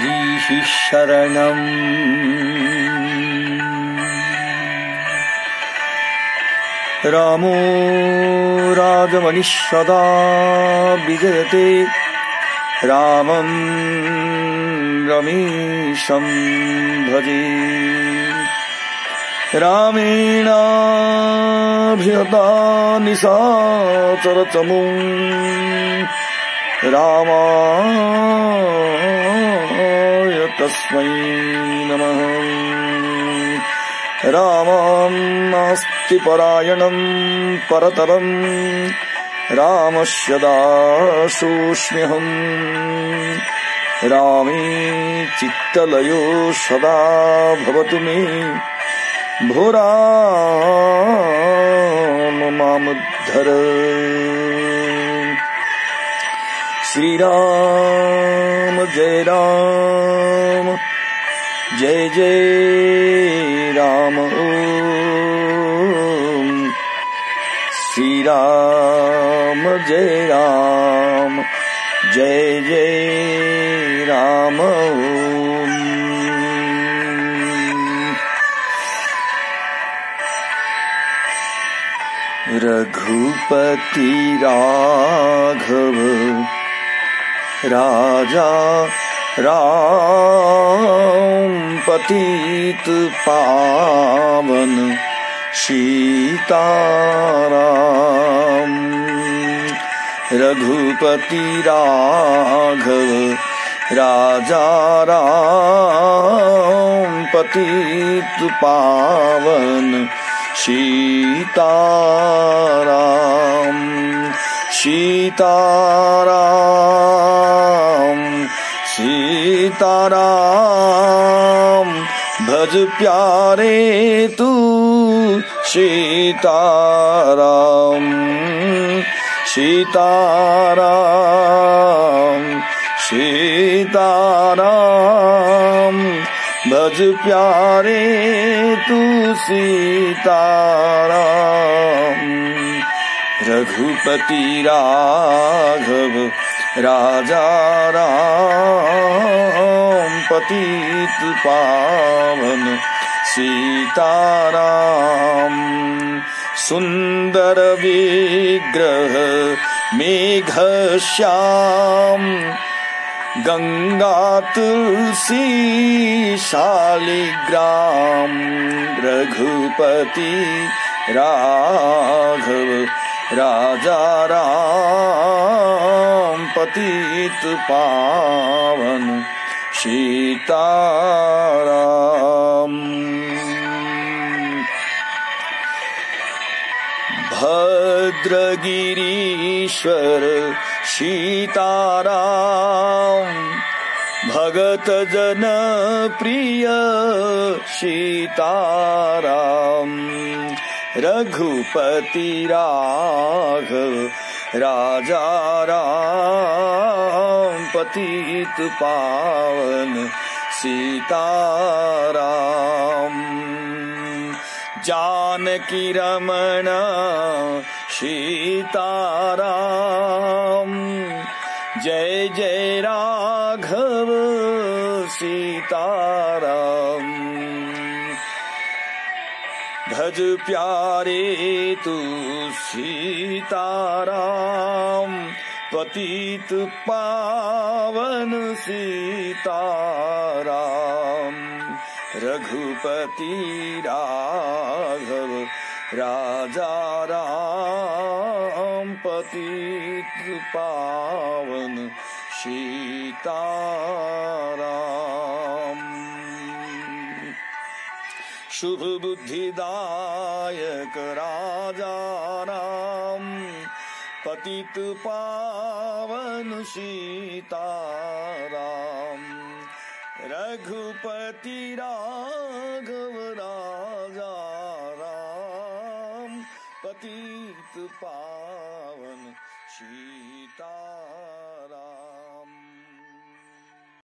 हरिः शरणम्। रामो राजमणिः सदा विजयते, रामं रमेशं भजे। रामेणाभिहता निशाचरचमूं, रामाय तस्मै नमः। रामं नास्ति परायणं परतरं, रामस्य दासोऽस्म्यहम्। रामे चित्तलयो सदा भवतु मे, भो राम मामुद्धर। श्रीराम जय राम, जय जय राम। ओम श्रीराम जय राम, जय जय राम। ओम रघुपति राघव राजा राम, पतित पावन सीताराम। रघुपति राघव राजा राम, पतित पावन सीताराम। सीताराम सीताराम, भज प्यारे तू सीताराम। सीताराम सीताराम, भज प्यारे तू सीताराम। रघुपति राघव राजा राम, पतित पावन सीताराम। सुंदर विग्रह मेघश्याम, गंगा तुलसी शालिग्राम। रघुपति राघव राजा राम, पतित पावन सीताराम। भद्रगिरीश्वर सीताराम, भगत जन प्रिय सीताराम। रघुपति राघव राजा राम, पतित पावन सीताराम। जानकी रमण सीताराम, जय जय राघव सीताराम। भज प्यारे तू सीताराम, पतित पावन सीताराम। रघुपति राघव राजा राम, पतित पावन सीताराम। शुभ बुद्धिदायक राजा राम, पतित पावन सीताराम। रघुपति राघव राजा राम, पतित पावन सीताराम।